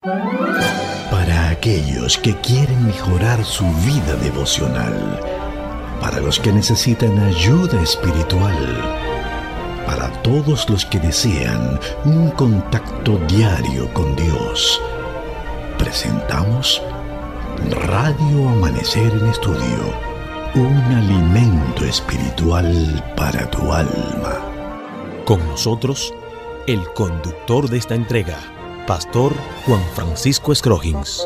Para aquellos que quieren mejorar su vida devocional, para los que necesitan ayuda espiritual, para todos los que desean un contacto diario con Dios, presentamos Radio Amanecer en Estudio, un alimento espiritual para tu alma. Con nosotros, el conductor de esta entrega, Pastor Juan Francisco Scroggins.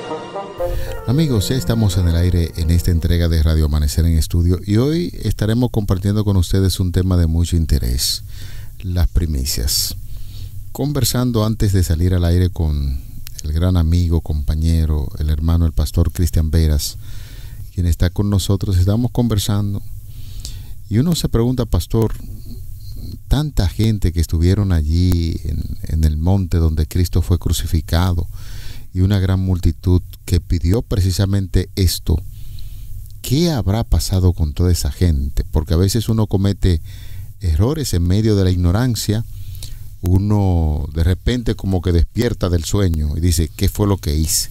Amigos, ya estamos en el aire en esta entrega de Radio Amanecer en Estudio y hoy estaremos compartiendo con ustedes un tema de mucho interés, las primicias. Conversando antes de salir al aire con el gran amigo, compañero, el hermano, el pastor Cristian Veras, quien está con nosotros, estábamos conversando y uno se pregunta, pastor, tanta gente que estuvieron allí en el monte donde Cristo fue crucificado y una gran multitud que pidió precisamente esto, ¿qué habrá pasado con toda esa gente? Porque a veces uno comete errores en medio de la ignorancia, uno de repente como que despierta del sueño y dice, ¿qué fue lo que hice?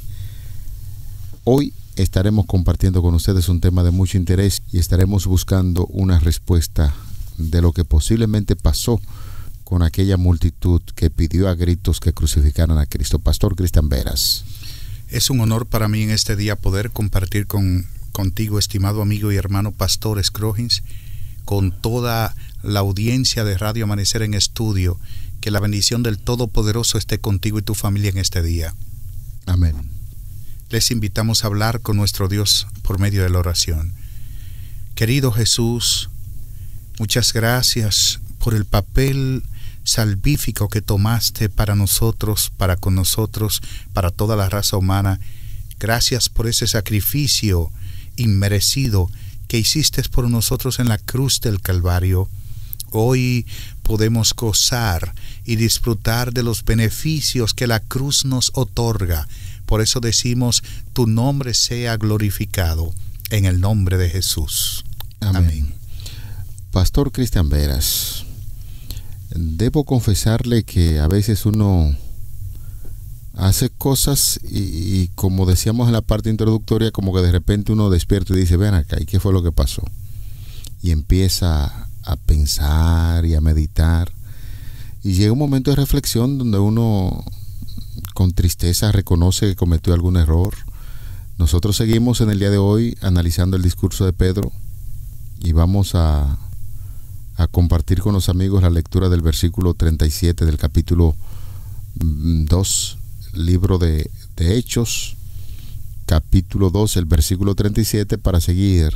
Hoy estaremos compartiendo con ustedes un tema de mucho interés y estaremos buscando una respuesta de lo que posiblemente pasó con aquella multitud que pidió a gritos que crucificaran a Cristo. Pastor Cristian Veras. Es un honor para mí en este día poder compartir contigo, estimado amigo y hermano Pastor Scroggins, con toda la audiencia de Radio Amanecer en Estudio. Que la bendición del Todopoderoso esté contigo y tu familia en este día. Amén. Les invitamos a hablar con nuestro Dios por medio de la oración. Querido Jesús, muchas gracias por el papel salvífico que tomaste para nosotros, para con nosotros, para toda la raza humana. Gracias por ese sacrificio inmerecido que hiciste por nosotros en la cruz del Calvario. Hoy podemos gozar y disfrutar de los beneficios que la cruz nos otorga. Por eso decimos, tu nombre sea glorificado en el nombre de Jesús. Amén. Pastor Cristian Veras, debo confesarle que a veces uno hace cosas y como decíamos en la parte introductoria, como que de repente uno despierta y dice, ven acá, ¿y qué fue lo que pasó? Y empieza a pensar y a meditar. Y llega un momento de reflexión donde uno con tristeza reconoce que cometió algún error. Nosotros seguimos en el día de hoy analizando el discurso de Pedro y vamos a compartir con los amigos la lectura del versículo 37 del capítulo 2, libro de Hechos, capítulo 2, el versículo 37, para seguir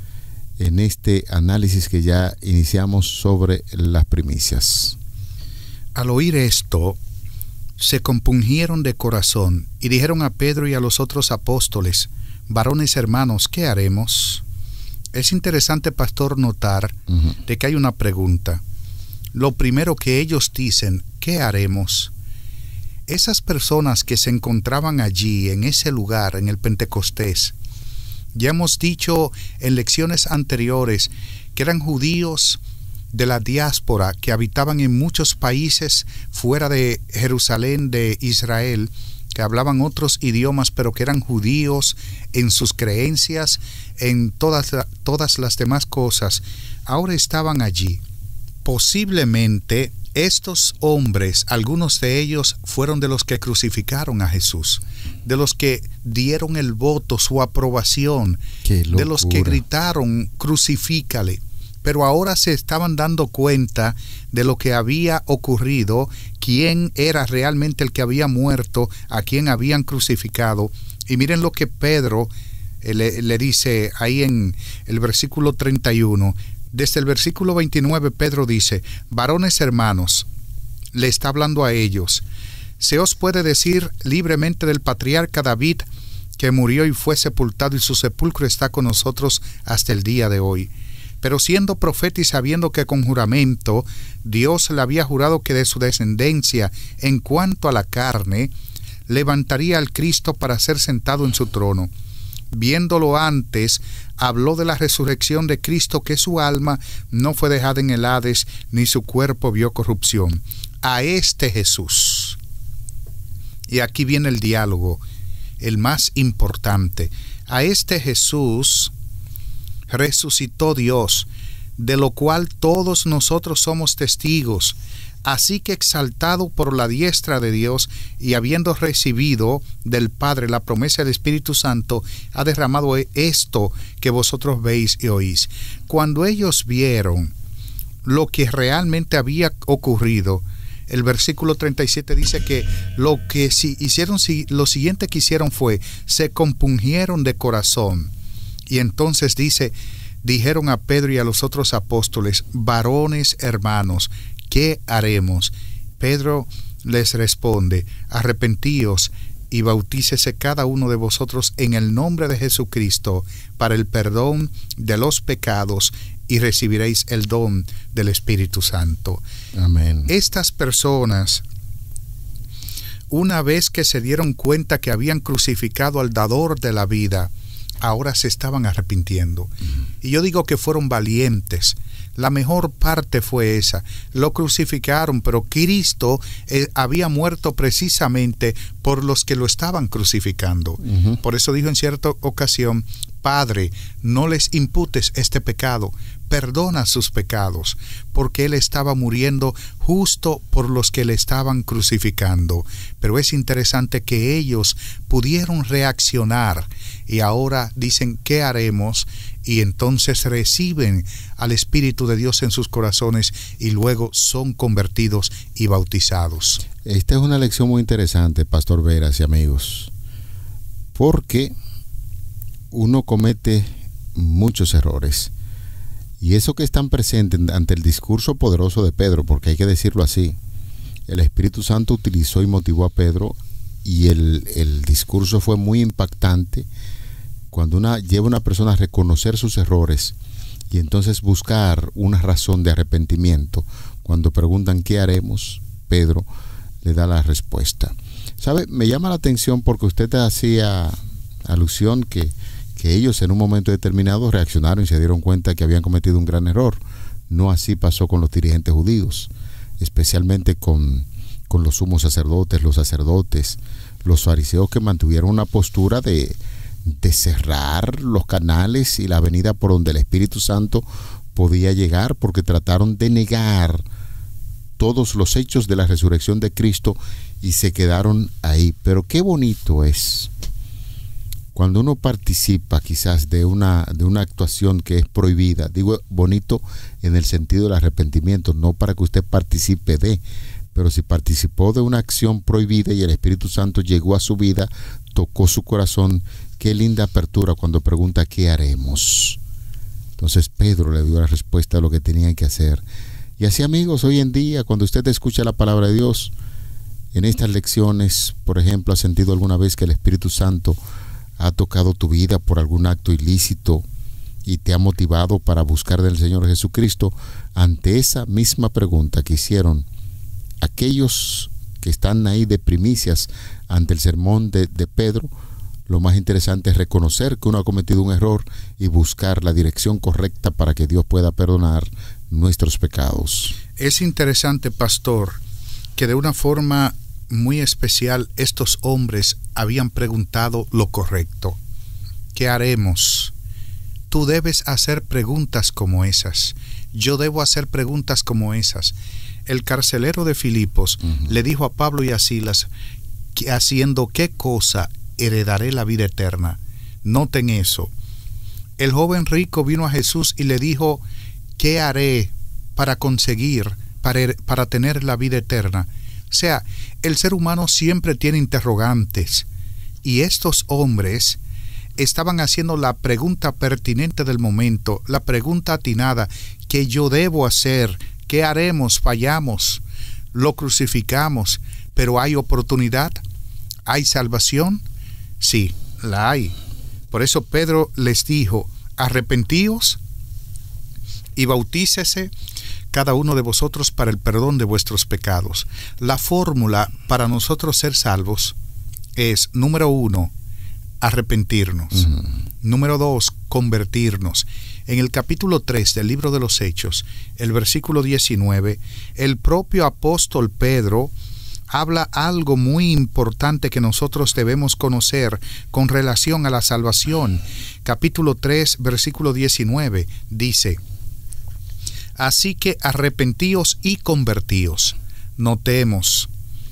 en este análisis que ya iniciamos sobre las primicias. Al oír esto, se compungieron de corazón y dijeron a Pedro y a los otros apóstoles, varones hermanos, ¿qué haremos? Es interesante, pastor, notar de que hay una pregunta. Lo primero que ellos dicen, ¿qué haremos? Esas personas que se encontraban allí, en ese lugar, en el Pentecostés, ya hemos dicho en lecciones anteriores que eran judíos de la diáspora que habitaban en muchos países fuera de Jerusalén, de Israel, que hablaban otros idiomas, pero que eran judíos en sus creencias, en todas las demás cosas. Ahora estaban allí. Posiblemente estos hombres, algunos de ellos fueron de los que crucificaron a Jesús, de los que dieron el voto, su aprobación, de los que gritaron, crucifícale. Pero ahora se estaban dando cuenta de lo que había ocurrido, quién era realmente el que había muerto, a quién habían crucificado. Y miren lo que Pedro le dice ahí en el versículo 31. Desde el versículo 29 Pedro dice, varones hermanos, le está hablando a ellos, se os puede decir libremente del patriarca David, que murió y fue sepultado, y su sepulcro está con nosotros hasta el día de hoy. Pero siendo profeta y sabiendo que con juramento Dios le había jurado que de su descendencia, en cuanto a la carne, levantaría al Cristo para ser sentado en su trono. Viéndolo antes, habló de la resurrección de Cristo, que su alma no fue dejada en el Hades, ni su cuerpo vio corrupción. A este Jesús, Y aquí viene el diálogo, el más importante. A este Jesús resucitó Dios, de lo cual todos nosotros somos testigos. Así que exaltado por la diestra de Dios y habiendo recibido del Padre la promesa del Espíritu Santo, ha derramado esto que vosotros veis y oís. Cuando ellos vieron lo que realmente había ocurrido, el versículo 37 dice que lo siguiente que hicieron fue, se compungieron de corazón. Y entonces dice, dijeron a Pedro y a los otros apóstoles, varones hermanos, ¿qué haremos? Pedro les responde, arrepentíos y bautícese cada uno de vosotros en el nombre de Jesucristo para el perdón de los pecados y recibiréis el don del Espíritu Santo. Amén. Estas personas, una vez que se dieron cuenta que habían crucificado al dador de la vida, ahora se estaban arrepintiendo. Y yo digo que fueron valientes. La mejor parte fue esa. Lo crucificaron, pero Cristo había muerto precisamente por los que lo estaban crucificando. Por eso dijo en cierta ocasión, Padre, no les imputes este pecado, perdona sus pecados, porque Él estaba muriendo justo por los que le estaban crucificando. Pero es interesante que ellos pudieron reaccionar y ahora dicen, ¿qué haremos? Y entonces reciben al Espíritu de Dios en sus corazones y luego son convertidos y bautizados. Esta es una lección muy interesante, Pastor Veras y amigos, porque uno comete muchos errores. Y eso que están presentes ante el discurso poderoso de Pedro, porque hay que decirlo así, el Espíritu Santo utilizó y motivó a Pedro, y el discurso fue muy impactante. Cuando lleva a una persona a reconocer sus errores y entonces buscar una razón de arrepentimiento, cuando preguntan ¿qué haremos?, Pedro le da la respuesta. ¿Sabe? Me llama la atención porque usted hacía alusión que ellos en un momento determinado reaccionaron y se dieron cuenta que habían cometido un gran error. No así pasó con los dirigentes judíos, especialmente con los sumos sacerdotes, los fariseos, que mantuvieron una postura de cerrar los canales y la avenida por donde el Espíritu Santo podía llegar, porque trataron de negar todos los hechos de la resurrección de Cristo y se quedaron ahí. Pero qué bonito es cuando uno participa quizás de una actuación que es prohibida. Digo bonito en el sentido del arrepentimiento, no para que usted participe pero si participó de una acción prohibida y el Espíritu Santo llegó a su vida, tocó su corazón. Qué linda apertura cuando pregunta ¿qué haremos? Entonces Pedro le dio la respuesta a lo que tenían que hacer. Y así, amigos, hoy en día, cuando usted escucha la palabra de Dios, en estas lecciones, por ejemplo, ¿has sentido alguna vez que el Espíritu Santo ha tocado tu vida por algún acto ilícito y te ha motivado para buscar del Señor Jesucristo? Ante esa misma pregunta que hicieron aquellos que están ahí de primicias ante el sermón de Pedro, lo más interesante es reconocer que uno ha cometido un error y buscar la dirección correcta para que Dios pueda perdonar nuestros pecados. Es interesante, pastor, que de una forma muy especial estos hombres habían preguntado lo correcto. ¿Qué haremos? Tú debes hacer preguntas como esas. Yo debo hacer preguntas como esas. El carcelero de Filipos le dijo a Pablo y a Silas, que haciendo qué cosa heredaré la vida eterna. Noten eso. El joven rico vino a Jesús y le dijo, ¿qué haré para conseguir, para tener la vida eterna? O sea, el ser humano siempre tiene interrogantes, y estos hombres estaban haciendo la pregunta pertinente del momento, la pregunta atinada: ¿qué yo debo hacer? ¿Qué haremos? Fallamos, lo crucificamos, pero ¿hay oportunidad? ¿Hay salvación? Sí, la hay. Por eso Pedro les dijo, arrepentíos y bautícese cada uno de vosotros para el perdón de vuestros pecados. La fórmula para nosotros ser salvos es, número 1, arrepentirnos. Número 2, convertirnos. En el capítulo 3 del libro de los Hechos, el versículo 19, el propio apóstol Pedro habla algo muy importante que nosotros debemos conocer con relación a la salvación. Capítulo 3, versículo 19, dice: así que arrepentíos y convertíos. Notemos,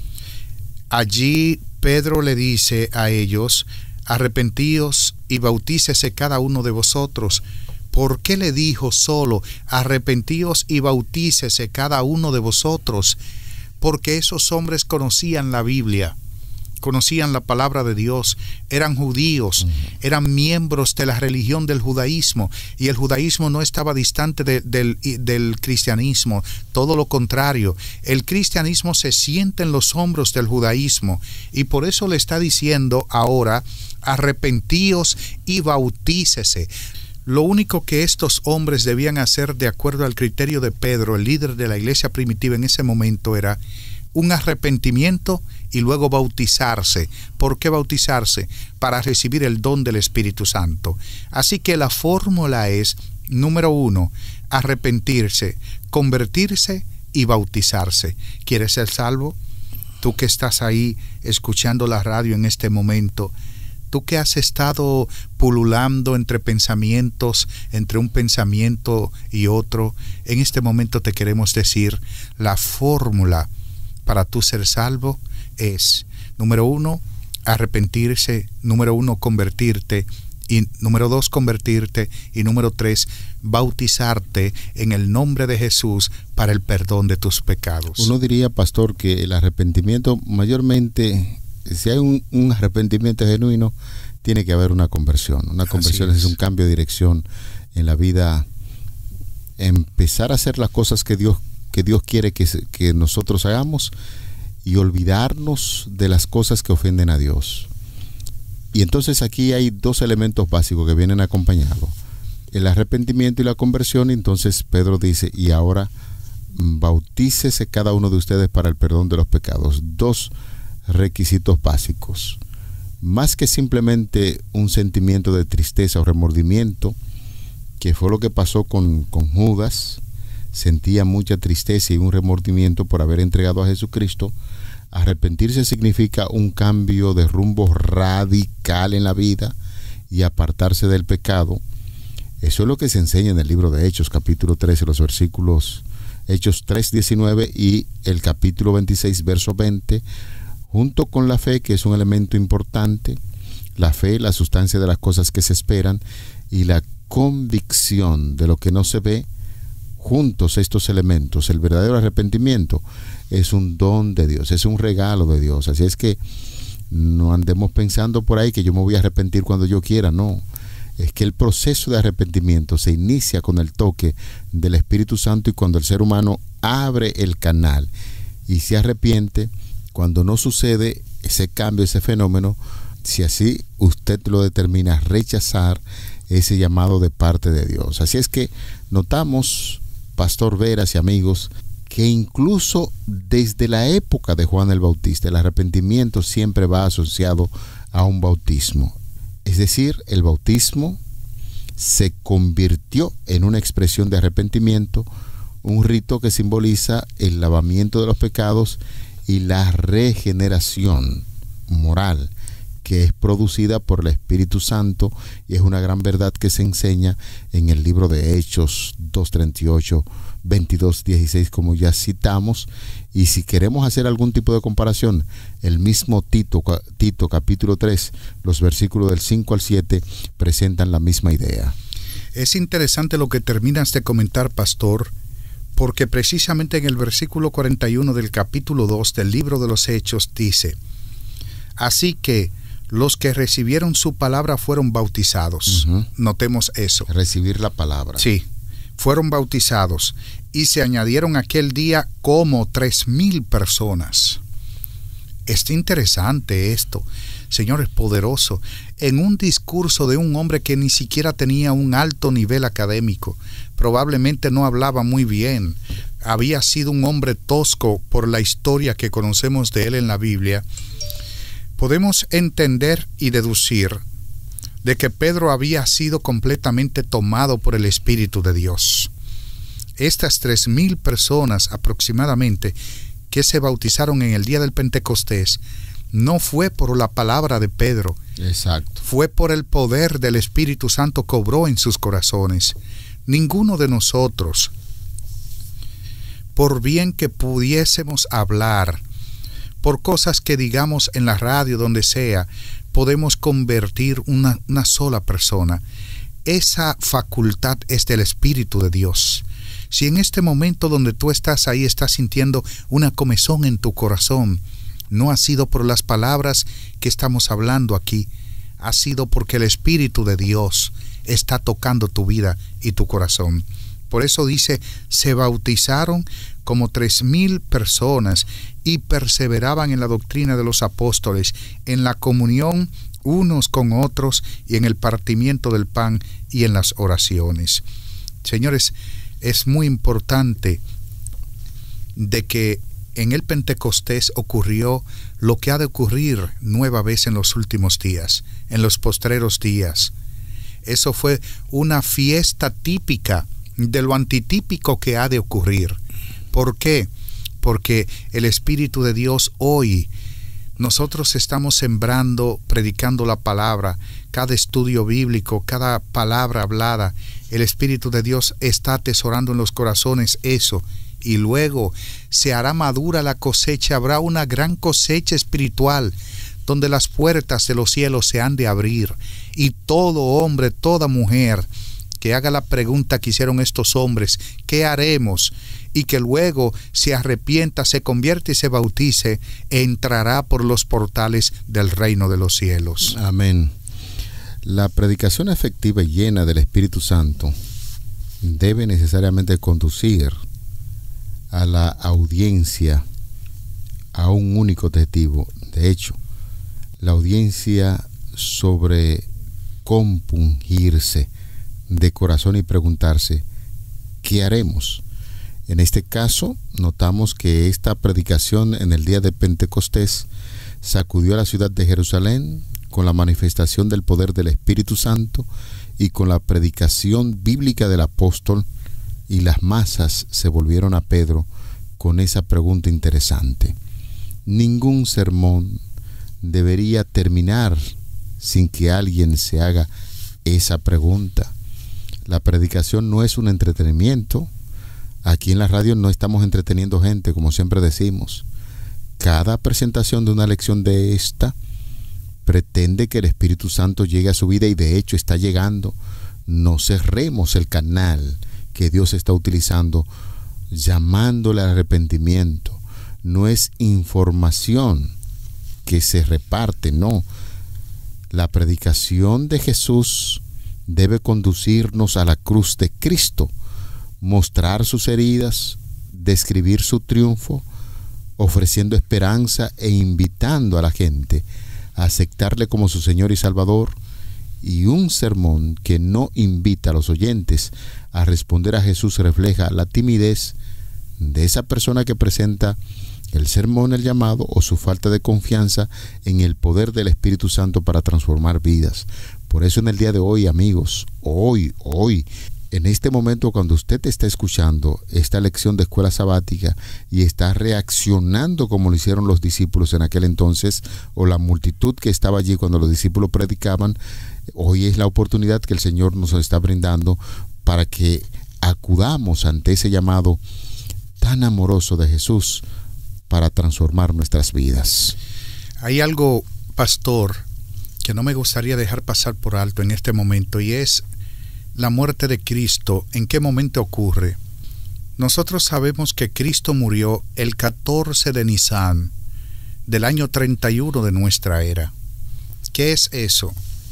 allí Pedro le dice a ellos: arrepentíos y bautícese cada uno de vosotros. ¿Por qué le dijo solo arrepentíos y bautícese cada uno de vosotros? Porque esos hombres conocían la Biblia, conocían la palabra de Dios, eran judíos, eran miembros de la religión del judaísmo, y el judaísmo no estaba distante del cristianismo, todo lo contrario. El cristianismo se sienta en los hombros del judaísmo, y por eso le está diciendo ahora: arrepentíos y bautícese. Lo único que estos hombres debían hacer, de acuerdo al criterio de Pedro, el líder de la iglesia primitiva en ese momento, era un arrepentimiento y luego bautizarse. ¿Por qué bautizarse? Para recibir el don del Espíritu Santo. Así que la fórmula es, número 1, arrepentirse, convertirse y bautizarse. ¿Quieres ser salvo? Tú que estás ahí escuchando la radio en este momento, tú que has estado pululando entre pensamientos, entre un pensamiento y otro, en este momento te queremos decir: la fórmula para tú ser salvo es, número 1, arrepentirse, número 1, convertirte, y número 2, convertirte, y número 3, bautizarte en el nombre de Jesús para el perdón de tus pecados. Uno diría, pastor, que el arrepentimiento mayormente, si hay un arrepentimiento genuino, tiene que haber una conversión. Una conversión es un cambio de dirección en la vida, empezar a hacer las cosas que Dios quiere que nosotros hagamos, y olvidarnos de las cosas que ofenden a Dios. Y entonces aquí hay dos elementos básicos que vienen acompañados: el arrepentimiento y la conversión. Y entonces Pedro dice: y ahora bautícese cada uno de ustedes para el perdón de los pecados. Dos requisitos básicos. Más que simplemente un sentimiento de tristeza o remordimiento, que fue lo que pasó con Judas. Sentía mucha tristeza y un remordimiento por haber entregado a Jesucristo. Arrepentirse significa un cambio de rumbo radical en la vida y apartarse del pecado. Eso es lo que se enseña en el libro de Hechos, capítulo 13, los versículos Hechos 3:19 y el capítulo 26, verso 20, junto con la fe, que es un elemento importante. La fe, la sustancia de las cosas que se esperan, y la convicción de lo que no se ve. Juntos estos elementos, el verdadero arrepentimiento es un don de Dios, es un regalo de Dios. Así es que no andemos pensando por ahí que yo me voy a arrepentir cuando yo quiera. No, es que el proceso de arrepentimiento se inicia con el toque del Espíritu Santo, y cuando el ser humano abre el canal y se arrepiente, cuando no sucede ese cambio, ese fenómeno, si así usted lo determina, rechazar ese llamado de parte de Dios. Así es que notamos, Pastor Veras y amigos, que incluso desde la época de Juan el Bautista, el arrepentimiento siempre va asociado a un bautismo. Es decir, el bautismo se convirtió en una expresión de arrepentimiento, un rito que simboliza el lavamiento de los pecados y la regeneración moral que es producida por el Espíritu Santo, y es una gran verdad que se enseña en el libro de Hechos 2:38, 22:16, como ya citamos. Y si queremos hacer algún tipo de comparación, el mismo Tito capítulo 3, los versículos del 5 al 7 presentan la misma idea. Es interesante lo que terminas de comentar, pastor, porque precisamente en el versículo 41 del capítulo 2 del libro de los Hechos dice: así que los que recibieron su palabra fueron bautizados. Notemos eso. Recibir la palabra. Sí, fueron bautizados, y se añadieron aquel día como 3,000 personas. Es interesante esto. Señor, es poderoso. En un discurso de un hombre que ni siquiera tenía un alto nivel académico, probablemente no hablaba muy bien, había sido un hombre tosco por la historia que conocemos de él en la Biblia, podemos entender y deducir de que Pedro había sido completamente tomado por el Espíritu de Dios. Estas 3,000 personas aproximadamente que se bautizaron en el día del Pentecostés no fue por la palabra de Pedro. Exacto. Fue por el poder del Espíritu Santo que obró en sus corazones. Ninguno de nosotros, por bien que pudiésemos hablar, por cosas que digamos en la radio, donde sea, podemos convertir una sola persona. Esa facultad es del Espíritu de Dios. Si en este momento donde tú estás ahí estás sintiendo una comezón en tu corazón, no ha sido por las palabras que estamos hablando aquí, ha sido porque el Espíritu de Dios está tocando tu vida y tu corazón. Por eso dice, se bautizaron como 3,000 personas y perseveraban en la doctrina de los apóstoles, en la comunión unos con otros y en el partimiento del pan y en las oraciones. Señores, es muy importante de que en el Pentecostés ocurrió lo que ha de ocurrir nueva vez en los últimos días, en los postreros días. Eso fue una fiesta típica de lo antitípico que ha de ocurrir. ¿Por qué? Porque el Espíritu de Dios hoy, nosotros estamos sembrando, predicando la palabra, cada estudio bíblico, cada palabra hablada, el Espíritu de Dios está atesorando en los corazones eso, y luego se hará madura la cosecha, habrá una gran cosecha espiritual, donde las puertas de los cielos se han de abrir, y todo hombre, toda mujer que haga la pregunta que hicieron estos hombres, ¿qué haremos? Y que luego se arrepienta, se convierte y se bautice, entrará por los portales del reino de los cielos. Amén. La predicación efectiva y llena del Espíritu Santo debe necesariamente conducir a la audiencia a un único testigo. De hecho, la audiencia sobre compungirse de corazón y preguntarse, ¿qué haremos? En este caso, notamos que esta predicación en el día de Pentecostés sacudió a la ciudad de Jerusalén con la manifestación del poder del Espíritu Santo y con la predicación bíblica del apóstol, y las masas se volvieron a Pedro con esa pregunta interesante. Ningún sermón debería terminar sin que alguien se haga esa pregunta. La predicación no es un entretenimiento. Aquí en la radio no estamos entreteniendo gente, como siempre decimos. Cada presentación de una lección de esta pretende que el Espíritu Santo llegue a su vida, y de hecho está llegando. No cerremos el canal que Dios está utilizando, llamándole al arrepentimiento. No es información que se reparte, no. La predicación de Jesús debe conducirnos a la cruz de Cristo, mostrar sus heridas, describir su triunfo, ofreciendo esperanza e invitando a la gente a aceptarle como su Señor y Salvador. Y un sermón que no invita a los oyentes a responder a Jesús refleja la timidez de esa persona que presenta el sermón, el llamado, o su falta de confianza en el poder del Espíritu Santo para transformar vidas. Por eso en el día de hoy, amigos, hoy, en este momento, cuando usted está escuchando esta lección de escuela sabática y está reaccionando como lo hicieron los discípulos en aquel entonces, o la multitud que estaba allí cuando los discípulos predicaban, hoy es la oportunidad que el Señor nos está brindando para que acudamos ante ese llamado tan amoroso de Jesús para transformar nuestras vidas. Hay algo, pastor, que no me gustaría dejar pasar por alto en este momento, y es la muerte de Cristo. ¿En qué momento ocurre? Nosotros sabemos que Cristo murió el 14 de Nisan del año 31 de nuestra era. ¿Qué es eso?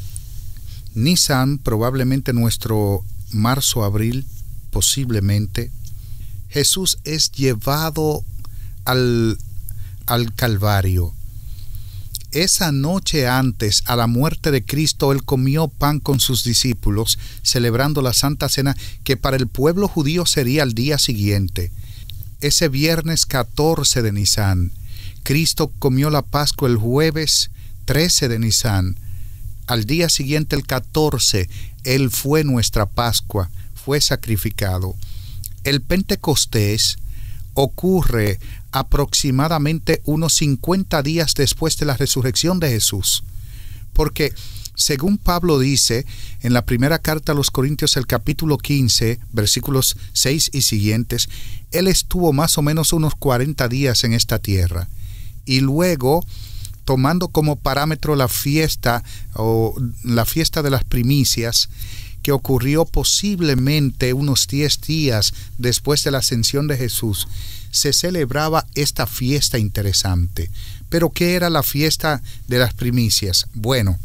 Nisan, probablemente nuestro marzo-abril, posiblemente. Jesús es llevado al Calvario. Esa noche antes a la muerte de Cristo, Él comió pan con sus discípulos, celebrando la Santa Cena, que para el pueblo judío sería el día siguiente. Ese viernes 14 de Nisan, Cristo comió la Pascua el jueves 13 de Nisan. Al día siguiente, el 14, Él fue nuestra Pascua, fue sacrificado. El Pentecostés ocurre aproximadamente unos 50 días después de la resurrección de Jesús. Porque, según Pablo dice en la primera carta a los Corintios, el capítulo 15, versículos 6 y siguientes, él estuvo más o menos unos 40 días en esta tierra. Y luego, tomando como parámetro la fiesta de las primicias, que ocurrió posiblemente unos 10 días después de la ascensión de Jesús, se celebraba esta fiesta interesante. ¿Pero qué era la fiesta de las primicias? Bueno,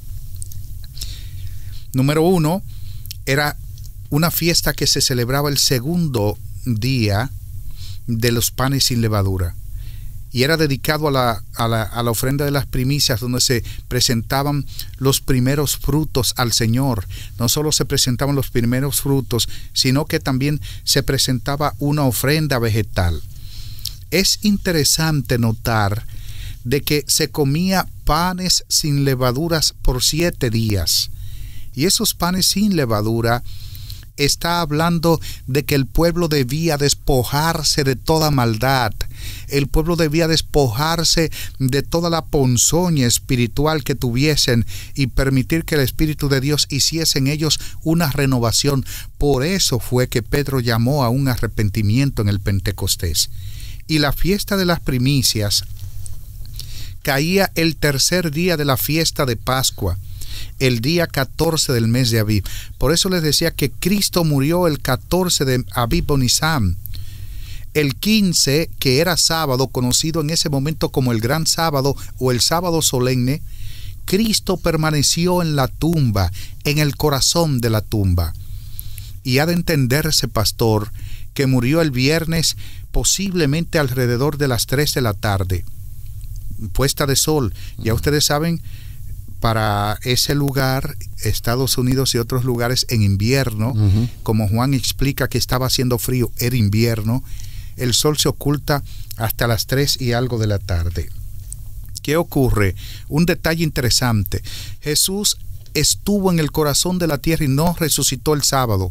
número 1, era una fiesta que se celebraba el segundo día de los panes sin levadura. Y era dedicado a la ofrenda de las primicias, donde se presentaban los primeros frutos al Señor. No solo se presentaban los primeros frutos, sino que también se presentaba una ofrenda vegetal. Es interesante notar de que se comía panes sin levaduras por 7 días. Y esos panes sin levadura está hablando de que el pueblo debía despojarse de toda maldad. El pueblo debía despojarse de toda la ponzoña espiritual que tuviesen y permitir que el Espíritu de Dios hiciese en ellos una renovación. Por eso fue que Pedro llamó a un arrepentimiento en el Pentecostés. Y la fiesta de las primicias caía el tercer día de la fiesta de Pascua, el día 14 del mes de Abib. Por eso les decía que Cristo murió el 14 de Abib o Nisan. El 15, que era sábado, conocido en ese momento como el Gran Sábado o el Sábado Solemne, Cristo permaneció en la tumba, en el corazón de la tumba. Y ha de entenderse, pastor, que murió el viernes posiblemente alrededor de las 3 de la tarde. Puesta de sol. Ya ustedes saben, para ese lugar, Estados Unidos y otros lugares en invierno, como Juan explica que estaba haciendo frío, era invierno, el sol se oculta hasta las 3 y algo de la tarde. ¿Qué ocurre? Un detalle interesante. Jesús estuvo en el corazón de la tierra y no resucitó el sábado.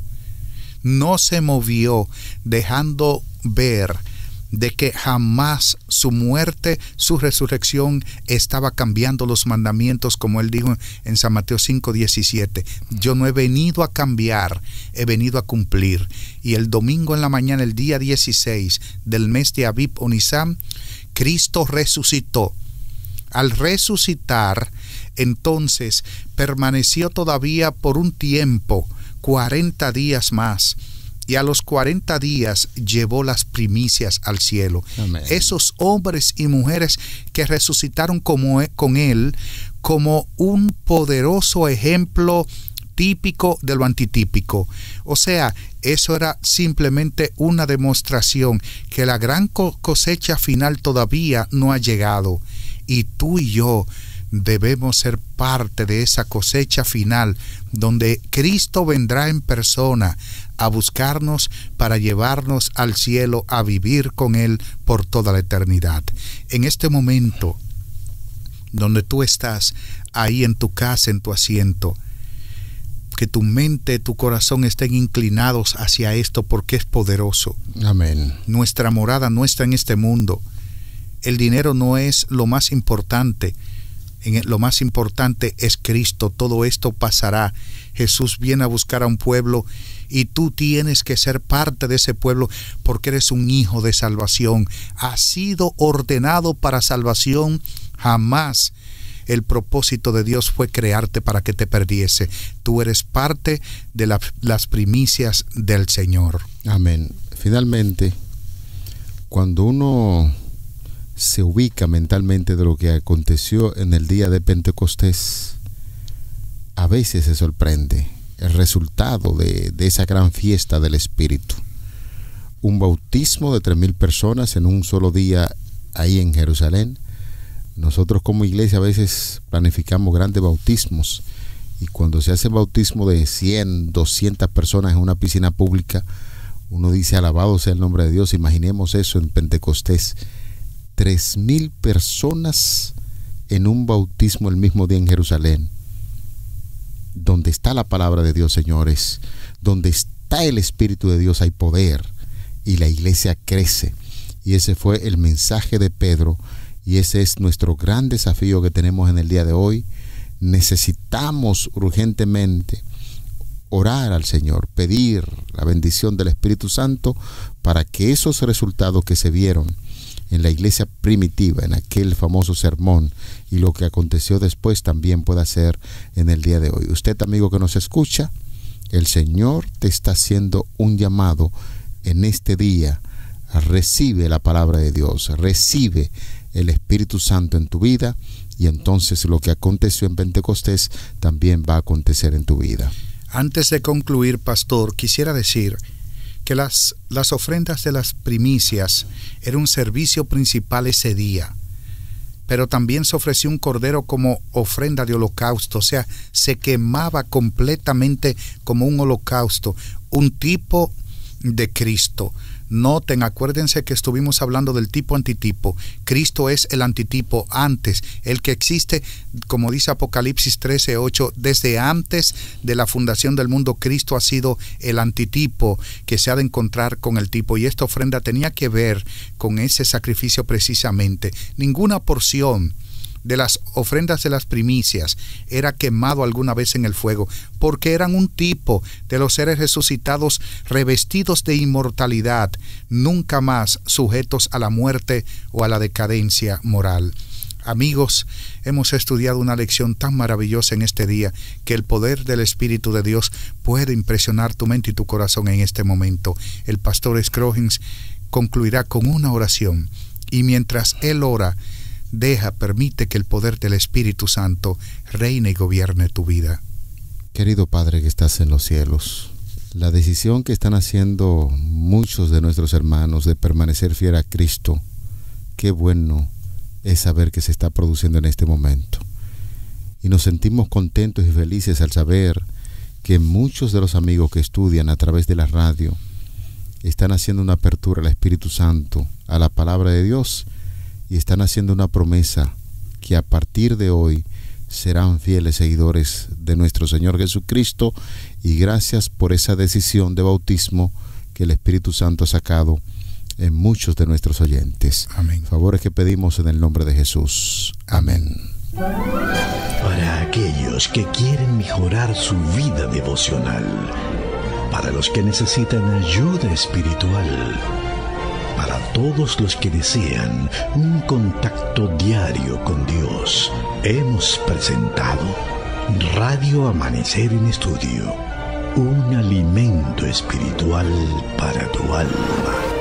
No se movió, dejando ver de que jamás su muerte, su resurrección estaba cambiando los mandamientos, como él dijo en San Mateo 5:17. Yo no he venido a cambiar, he venido a cumplir. Y el domingo en la mañana, el día 16 del mes de Abib o Nisan, Cristo resucitó. Al resucitar, entonces permaneció todavía por un tiempo, 40 días más. Y a los 40 días llevó las primicias al cielo. Amén. Esos hombres y mujeres que resucitaron con él, como un poderoso ejemplo típico de lo antitípico. O sea, eso era simplemente una demostración que la gran cosecha final todavía no ha llegado. Y tú y yo debemos ser parte de esa cosecha final, donde Cristo vendrá en persona a buscarnos para llevarnos al cielo a vivir con Él por toda la eternidad. En este momento, donde tú estás, ahí en tu casa, en tu asiento, que tu mente, tu corazón estén inclinados hacia esto, porque es poderoso. Amén. Nuestra morada no está en este mundo. El dinero no es lo más importante. Lo más importante es Cristo. Todo esto pasará. Jesús viene a buscar a un pueblo y tú tienes que ser parte de ese pueblo, porque eres un hijo de salvación. Has sido ordenado para salvación. Jamás el propósito de Dios fue crearte para que te perdiese. Tú eres parte de las primicias del Señor. Amén. Finalmente, cuando uno se ubica mentalmente de lo que aconteció en el día de Pentecostés, a veces se sorprende el resultado de esa gran fiesta del Espíritu. Un bautismo de 3,000 personas en un solo día ahí en Jerusalén. Nosotros como iglesia a veces planificamos grandes bautismos, y cuando se hace bautismo de 100, 200 personas en una piscina pública, uno dice: alabado sea el nombre de Dios. Imaginemos eso en Pentecostés. 3,000 personas en un bautismo el mismo día en Jerusalén. Donde está la palabra de Dios, señores, donde está el Espíritu de Dios, hay poder, y la iglesia crece. Y ese fue el mensaje de Pedro, y ese es nuestro gran desafío que tenemos en el día de hoy. Necesitamos urgentemente orar al Señor, pedir la bendición del Espíritu Santo para que esos resultados que se vieron en la iglesia primitiva, en aquel famoso sermón, y lo que aconteció después también pueda ser en el día de hoy. Usted, amigo que nos escucha, el Señor te está haciendo un llamado en este día. Recibe la palabra de Dios, recibe el Espíritu Santo en tu vida, y entonces lo que aconteció en Pentecostés también va a acontecer en tu vida. Antes de concluir, pastor, quisiera decir que las ofrendas de las primicias era un servicio principal ese día, pero también se ofreció un cordero como ofrenda de holocausto, o sea, se quemaba completamente como un holocausto, un tipo de Cristo. Noten, acuérdense que estuvimos hablando del tipo antitipo. Cristo es el antitipo antes, el que existe, como dice Apocalipsis 13:8, desde antes de la fundación del mundo. Cristo ha sido el antitipo que se ha de encontrar con el tipo, y esta ofrenda tenía que ver con ese sacrificio precisamente. Ninguna porción de las ofrendas de las primicias era quemado alguna vez en el fuego, porque eran un tipo de los seres resucitados revestidos de inmortalidad, nunca más sujetos a la muerte o a la decadencia moral. Amigos, hemos estudiado una lección tan maravillosa en este día, que el poder del Espíritu de Dios puede impresionar tu mente y tu corazón en este momento. El pastor Scroggins concluirá con una oración, y mientras él ora, permite que el poder del Espíritu Santo reine y gobierne tu vida. Querido Padre que estás en los cielos, la decisión que están haciendo muchos de nuestros hermanos de permanecer fiel a Cristo, qué bueno es saber que se está produciendo en este momento. Y nos sentimos contentos y felices al saber que muchos de los amigos que estudian a través de la radio están haciendo una apertura al Espíritu Santo, a la palabra de Dios, y están haciendo una promesa que a partir de hoy serán fieles seguidores de nuestro Señor Jesucristo, y gracias por esa decisión de bautismo que el Espíritu Santo ha sacado en muchos de nuestros oyentes. Amén. Favores que pedimos en el nombre de Jesús. Amén. Para aquellos que quieren mejorar su vida devocional, para los que necesitan ayuda espiritual, para todos los que desean un contacto diario con Dios, hemos presentado Radio Amanecer en Estudio, un alimento espiritual para tu alma.